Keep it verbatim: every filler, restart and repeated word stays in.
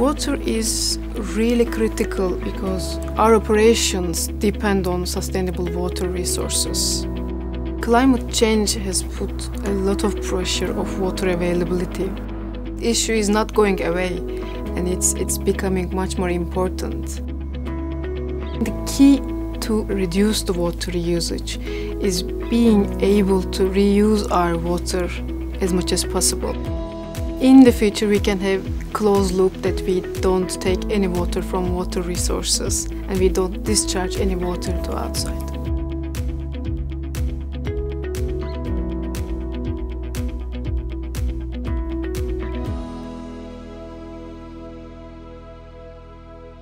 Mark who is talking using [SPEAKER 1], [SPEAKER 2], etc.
[SPEAKER 1] Water is really critical because our operations depend on sustainable water resources. Climate change has put a lot of pressure of water availability. The issue is not going away, and it's, it's becoming much more important. The key to reduce the water usage is being able to reuse our water as much as possible. In the future, we can have closed loop that we don't take any water from water resources and we don't discharge any water to outside.